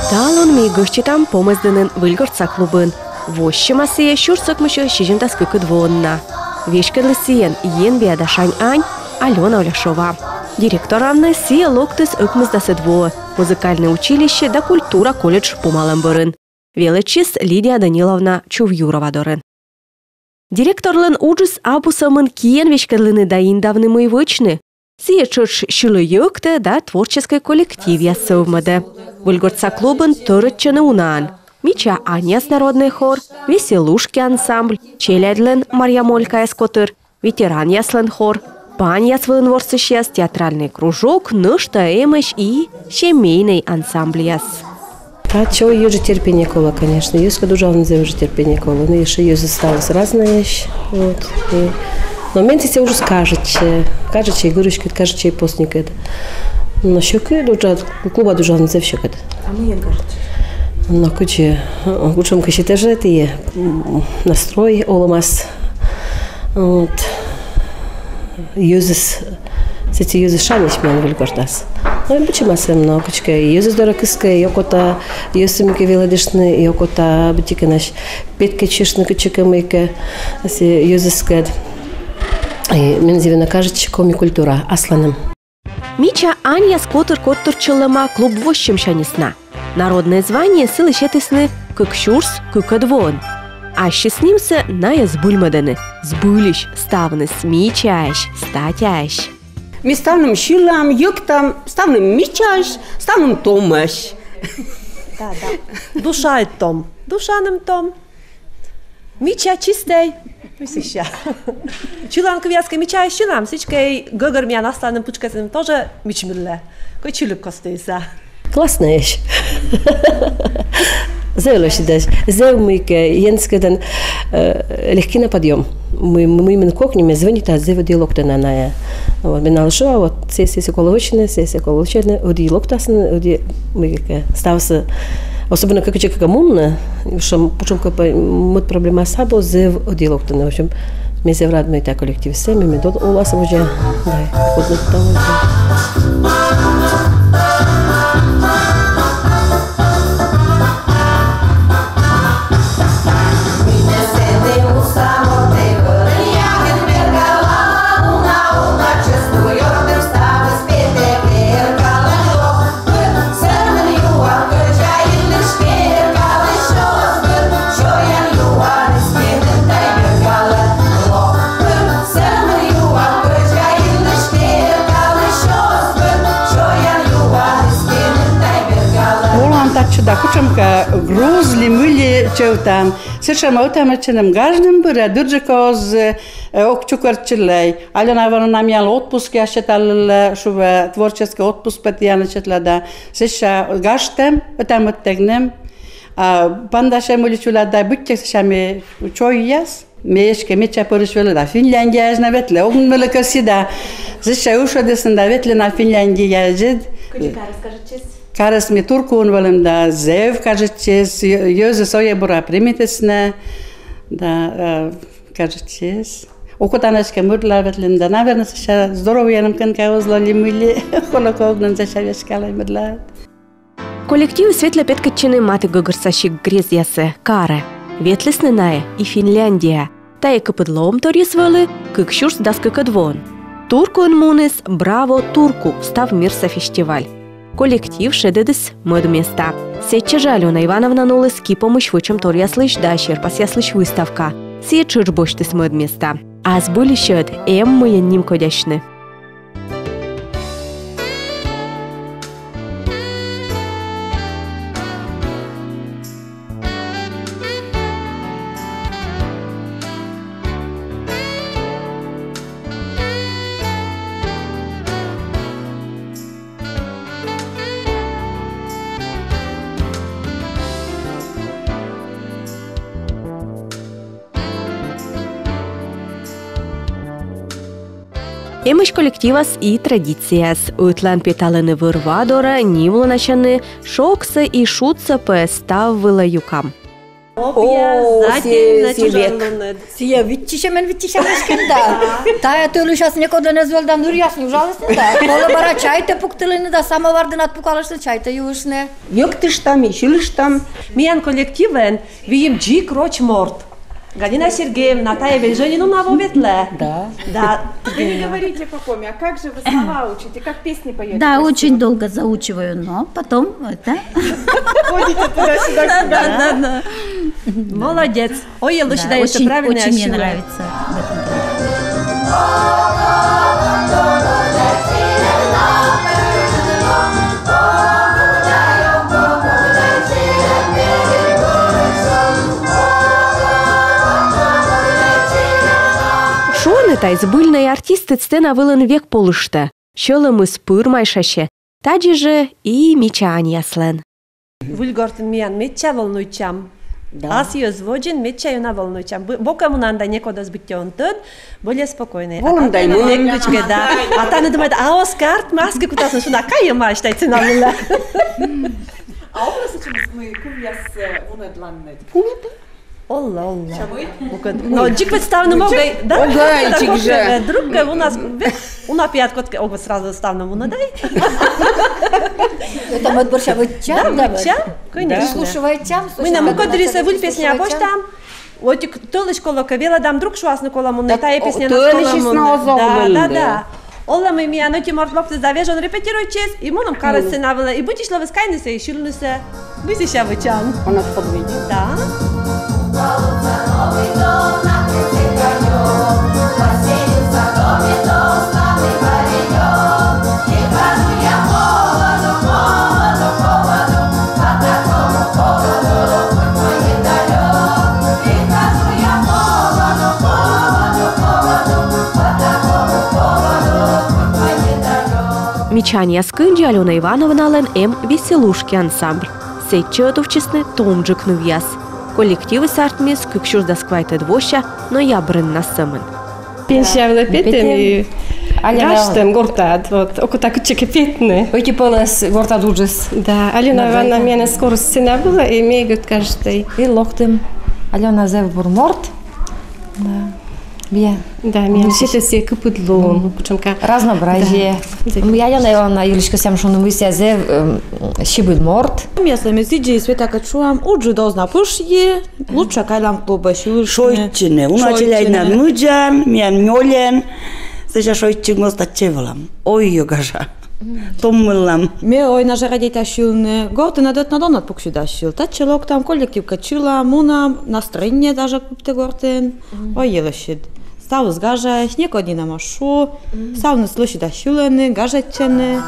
Талон мигышчитам помыздынын выльгырца клубын. Вощемасые щурсыкмышы шижимда скыкы двонна. Вешкерлысиен ен биадашань ань Алена Оляшова. Директор Анны сия локтыс ыкмыздасы дво. Музыкальное училище да культура колледж пумалым бырын. Величис Лидия Даниловна Чувюрова дорын. Директорлын уджыс абусамын киен вешкерлыны да индавны мы вычны. Сия чуч шилы юкты да творческий коллектив ясывмады. Выльгырца клубын төрытчыны унан. Мича Аньяс народный хор, Веселушки ансамбль, Челядлен Марья Молька эскотыр, ветеран яслен хор, Пань ясвылын ворсыщас, театральный кружок, нышта эмыш и семейный ансамбль яс. А чего южи терпение кола, конечно. Юска дужавный за южи терпение кола. Но еще южи осталось разное. Вот. Но меньше уже скажете и гурочки, кажете и постникет. Но щеки дужат, клуба дужавный за щекет. А мы ен кажете? На куче, кучем кащите же это настрой оломас. Вот. Юзис, эти юзис шаниш мен выльгордас. Ну, почему много кучка? Юзис дорогиска, йокота, юсимки велодишны, йокота бутика наш, петка чешны кучка мейка, юзискад. Мен зивена кажет коми культура асланым. Мича Анья скотыр чылыма клуб вощем шанисна. Народное звание сылы щетысны кыкщурс кыкадвон. А щеснимся ная сбульмаданы. Сбылищ, ставны смичащ, статящ. Мы ставным щилам, юктам, ставным мичащ, ставным томащ. Да. Душа и том. Душаным том. Мича чистей. Мысища. Чилам квязка мича щилам. Сичкой гогор меня настанным пучкасым тоже мичмилле. Кой чилик костейся. Классная вещь. Зелёшь дать. Зелмыка, янскадан легкий на подъем. Мы именно кокнем, звонит, а зева диалог-то на ная. Вот, мы налшо, вот, сессия коловочная, уди локтасна, уди мы стався, особенно как человек коммуна, что почему мы проблема сабо зев диалог-то на, в общем, мы зев рад мы так коллектив всеми, мы тут у вас уже, да, вот там. Да, кучамка грузли, мыли, чевтан. Совершенно утомоченным гражданам было, дурджикоз, окчукарчилей. Алена нам ял отпуск, я считала, что творческий отпуск патьяна считала. Совершенно граждан, утомоченным. Пандаше мыли чулада, будьте сами чояс. Мешке, меча порышвела, да, Финляндия, я ветле, огнмыли красида. Совершенно ушадесан, да, ветле на Финляндии я жид. Кучка, расскажите. Карас ми туркун валим да зев кажется, ёзе соя бура примитесна, да кажется. Окутанашка мурла ветлин да, наверное, сейчас здоровье нам канка узлали мыли, холокогнан зашавешкала мурла. Коллектив светло петкачины маты гогорсащик грезясы, каре, ветлесныная и Финляндия. Тая капыдлом торисвалы, кыкщурс даскакадвон. Туркун мунис браво турку, став мирса фестиваль. Коллектив шедедыс мод места. Сече Алена Ивановна нолыс кипомыш вычем тор яслыш да щерпас яслыш выставка. Сече жбоштыс мод места. А сбыли щед мы ним кодяшны. Емыш коллективас и традицияс. Утлан петалыны вырвадора, нивло начаны, шоксы и шутса по ставвыла юкам. Обязательно чужалунет. Сия витчишемен эшкенда. Тая төлүшас некоден эзвелдан нурясни ужалысын да. Кола бара чайта пуктылыны да самовардын ат пукалышны чайта юышны. Йоктыштам, ишилыштам. Миян коллективен виим джик роч морт. Галина Сергеевна, Наталья Вельжонина на Воветле. Да. Да. Вы говорите по коме, а как же вы слова учите, как песни поете? Да, красиво? очень долго заучиваю, но потом это... Ходите туда-сюда. Да. Молодец. Ой, я считаю, что Очень, правильно. очень мне нравится в этом деле. Шоны тай збыльные артисты сцена вылын век полышты. Шолымыз пырмайшаще. Таджи же и мечань яслен. Вульгортен миян метча волнуйчам. Аз ее зводжен, метча юна волнуйчам. Бока му нанда некода сбитен тот, более спокойный. Волндай му. Да. А та не думает, а Оскар, маска кутасна шуна, кая маш тай цена вила. А область, чем мы кувьяс унедланнет? Олла. Но джик представно могай, да? Огайчик же. Другая у нас, пять котка, оба сразу ставно му надай. Это мы борща вытчам, да? Чам? Конечно. Прислушивайтям. Мы на мукадрисе вуль песня, а бош там. Вот толыш колока вела дам друг шуасны кола му на тая песня на кола му. Да. Олла мы ми аноти мордлокты завежен репетируй честь, и муном карасы навела, и будешь ловы скайнысы, и шилнысы. Высища вычам. Он нас подведет. Да. Мечань яскынджи Алена Ивановна ален веселушки ансамбль. Сетче отовчесны томджик нувьяс. Коллективы сартмес күкшур дасквайты двоща, но я брын насымын. Пенсия петем и гаштем гортад, вот окута кучеке петны. Ойки полос горта дуджес. Да, Алена Ивановна меня скоро сцена была, и мейгут каждый. И локтем. Алена зев бурморт. Да. Бия. Да, меня все все купудлон, кучемка. Разнообразие. Я Алена Юличка сам шуну мися зев щибуд морт. Если мы сидим света качуам, уджу должна пушье, лучше кайлам клуба щуш. Шойчине, уначаляй на муджам, мян нёлен, сейчас шойчик мостачевалам. Ой, йогажа. Томмылам. Ме ой наже радейта щилне, горты надот на донат пуксюда щил. Тачелок там коллектив качила, муна настроение даже купте гортен. Ой елощит. Став с гажа, снег на машу, став на слышит щулены, гажачены.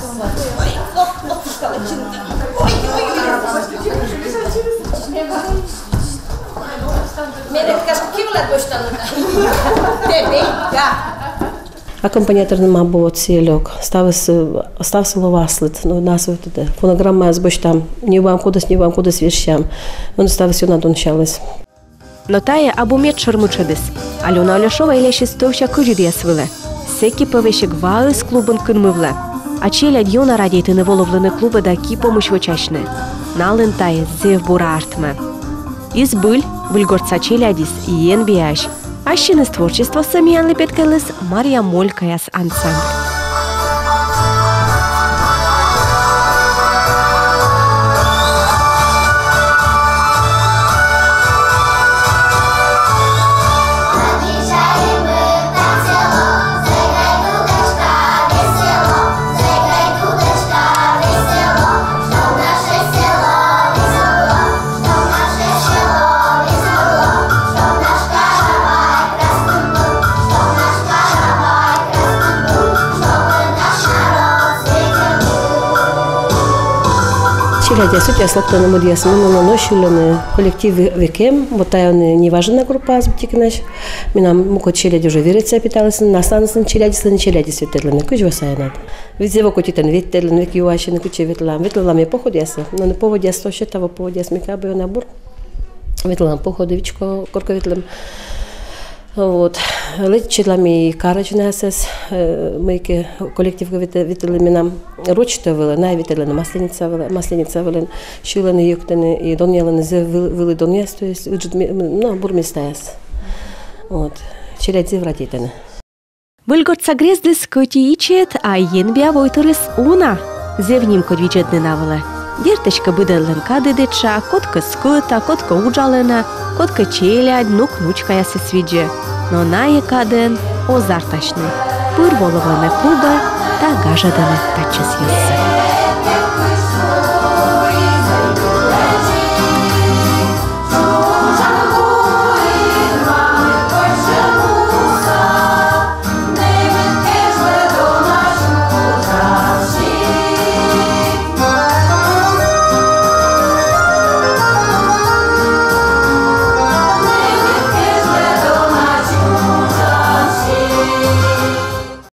Ой, Акомпаніаторний мабуть цілок, стався ловаслит, ну нас вот фонограмма збоч там, не вам кудись віршам, воно стався на дончались. Нотає або м'ят шармучадис. Альона Оляшова іляші стовща кожір'яс виле. Секі повещик вали з клубын кынмывле. А челядь йона радійти неволовлене клуби да ки помощь вочачне. Налын тае зев бура артме. Из быль выльгорца челядис иен биаш. Ащин из творчества самиян лепеткалыс Мария Молькаяс ансамбль. Челядя суть слоптана мудьяс, мы наносили коллектив векем, вот та не важна группа сбтикнаш. Меня муко челядь уже верится питалась, настанется челяди светлыми, куч васайнат. Ведь его кутитен ветерлен, век юашин, куче ветлам я походяса, но не поводяс то что того поводяс микабы набор. Ветлам походовичко, корко ветлам. Вот. Лечитлами карачнасес, мы коллектив вителами нам ручто вели, найвителена масленица вели, шилени юктени и доньелени вели доньяс, то есть ну бурмистаяс. Вот. Челядзи вратитени. Выльгорца грездис коти ичет, а енбя войторис уна. Зевним кодвичет ненавеле. Дерточка быдален кадыдеча, котка скыта, котка уджалена, котка челядь, ну кнучка ясы свидже. Но нае каден озарташны. Пыр волованы клуба, та гажаданы тачыс ясы.